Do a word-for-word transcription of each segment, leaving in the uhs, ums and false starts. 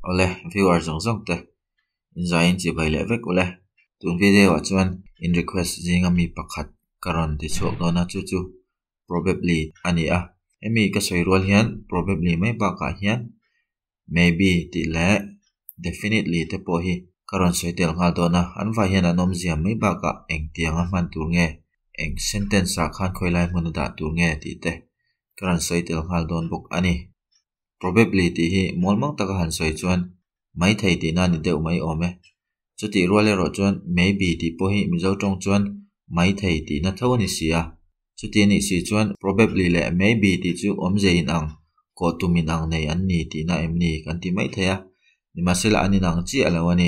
Ole viewer zong zong te in zain chi bai le vek ole tun video a chuan in request zinga mi pakhat karon ti chok do na chu chu probably ani a emi ka soi rol hian probably mai ba ka hian maybe ti le definitely te po hi karon soi tel nga do na an va hian anom zia mai ba ka eng tiang a man tur nge eng sentence a khan khoi lai mun da tur nge ti te karon soi tel ngal don buk ani probably ti hi molmang taka han soi chuan mai thei ti na ni deuh mai ome chuti ruale ro chuan maybe ti po hi mi zo tong chuan mai thei ti na tho ni sia chuti ni si chuan probably le maybe ti chu omze in ang ko tumin ang nei an ni ti na em ni kan ti mai theya ni masela ani nang chi alawani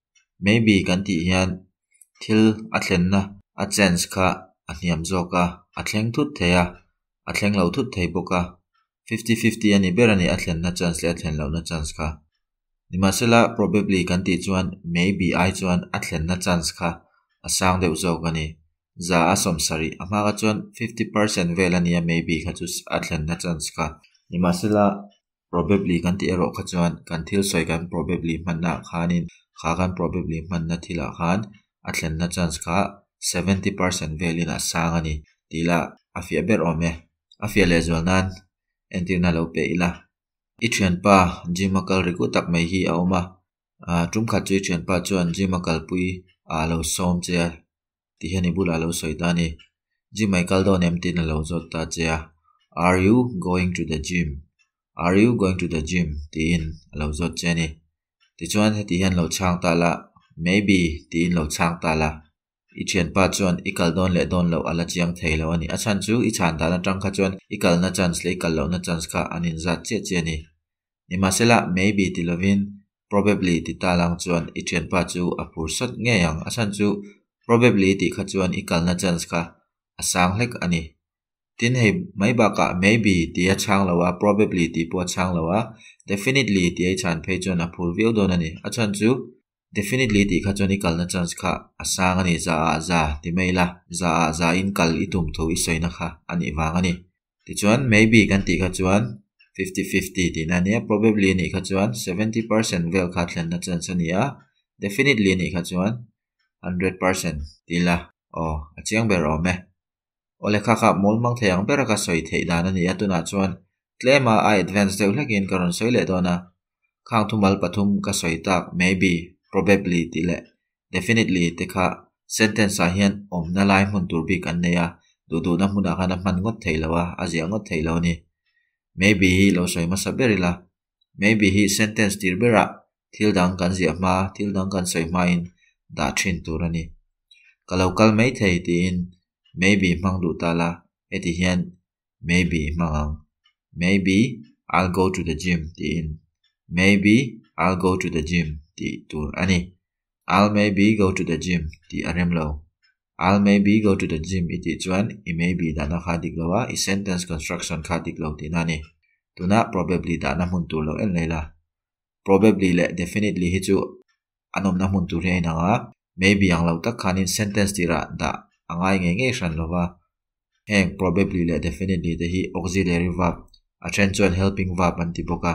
maybe kan ti hian thil a thlen na a chance kha a hniam zoka a thleng thut theya a thleng lo thut thei boka fifty fifty ani berani a thlen na chance le a thlen lo na chance kha ni masela probably kan ti chuan maybe ai chuan a thlen na chance kha a sang deuh zok ani za a som sari ama ka chuan fifty percent vel ani a maybe kha chu a thlen na chance kha ni masela probably kan ti ero kha chuan kan thil soi kan probably manna khanin kha kan probably manna thila khan a thlen na chance kha seventy percent velin a sang ani tila a fia ber ome a fia le zol nan entirna lo pe ila i thian pa jimakal riku tak mai hi a oma a tum kha chui thian pa chuan jimakal pui a lo som che ti hani bula lo soitani jimakal don emtin lo zot ta che are you going to the gym are you going to the gym tin lo zot che ni ti chuan ti han lo chang ta la maybe tin lo chang ta la i thian pa chuan ikal don le don lo ala chiang thei lo ani a chan chu i chan ta na tang kha chuan ikal na chance le ikal lo na chance kha anin zat che che ni ni masela maybe ti lovin probably ti ta lang chuan i thian pa chu a phur sat nge yang a chan chu probably ti kha chuan ikal na chance kha a sang hlek ani tin hei mai ba ka maybe ti a chang lawa probably ti po chang lawa definitely ti ai chan phei chuan a phur veu don ani a chan chu definitely ti kha chuan ikal na chance kha a sang ani za a za ti maila za a za in kal i tum tho i soina kha ani wang ani ti chuan maybe kan ti kha chuan fifty fifty ti na ne probably ni kha chuan seventy percent vel kha thlen na chance ani a definitely ni kha chuan one hundred percent tila o a chiang ber ome ole kha kha mol mang theyang ber ka soi thei dan ani atuna chuan claima a advance deuh hlekin karon soi le dona khang thumal pathum ka soi tak maybe probably ti le definitely te kha sentence a hian om na lai mun tur bi kan neya du du na huna kana man ngot thei lawa azia ngot thei lo ni maybe hi lo soi ma saberila maybe hi sentence tir bera thil dang kan zia ma thil dang kan soi ma in da thin turani kalau kal mai thei tin maybe mang du tala eti hian maybe mangang maybe I'll go to the gym tin maybe I'll go to the gym ti tur ani I'll maybe go to the gym ti arem lo I'll maybe go to the gym iti chuan I maybe dana kha diklowa I sentence construction kha diklo ti nani tuna probably dana mun tur lo el leila probably le definitely hi chu anom na mun tur he na nga maybe ang lo tak khanin sentence tira da angai nge nge shan lowa heng probably le definitely te hi auxiliary verb a chen chuan helping verb an ti boka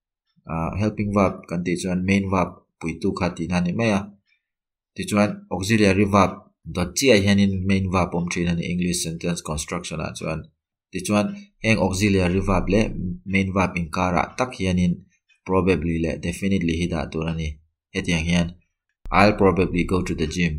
uh, helping verb kan ti chuan main verb pui tu kha ti nani maya ti chuan auxiliary verb dot chi a hianin main verb om thin ani English sentence construction a chuan ti chuan heng auxiliary verb le main verb inkara tak hianin probably le definitely hi da tur ani hetiang hian I'll probably go to the gym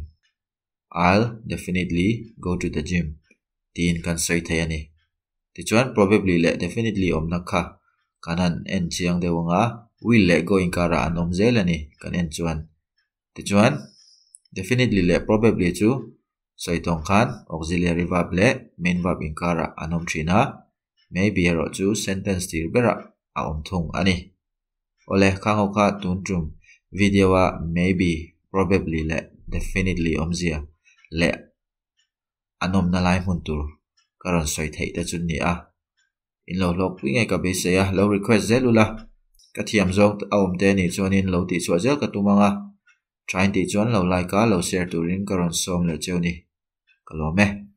I'll definitely go to the gym tin kan soi thei ani ti chuan probably le definitely om na kha kanan en chiang dewanga will le go inkara anom zel ani kan en chuan ti chuan definitely le probably chu soi tong khan auxiliary verb le main verb inkara anom thina maybe ero chu sentence tir bera a om thung ani ole khango kha tun tum video a maybe probably le definitely omzia le anom na lai mun tur karon soi thei ta chun ni a in lo lok wi ngai ka be se a lo request zelula ka thiam zong awm te ni chuanin lo ti chua zel ka tumanga trying ti chuan lo like ka lo share turin karon som le cheu ni kalome